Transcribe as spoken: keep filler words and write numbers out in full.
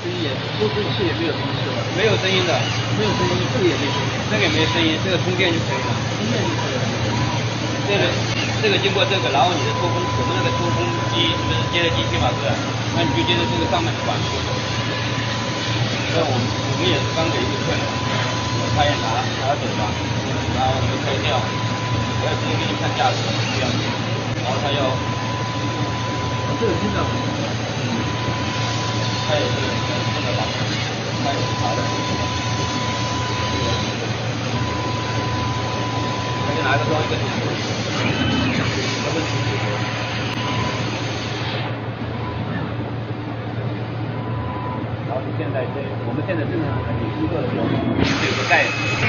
音也，播出器也没有声音是吧？ 没有声音的， 没有声音，这个也没声音， 这个也没声音，这个充电就可以了。 充电就可以了。 这个这个经过这个，然后你的抽风，我们那个抽风机不是接的机器嘛，是不是？那你就接着这个上面管就走。这我们我们也是刚给一个客人，他也拿拿走了，然后我们开掉，我要直接给你看价格，这样子，然后他要， 这个听到， 他也是这个吧，他也是好的，那就拿一个装一个点，没问题。然后现在这，我们现在正常的你工作的时候，有个盖子。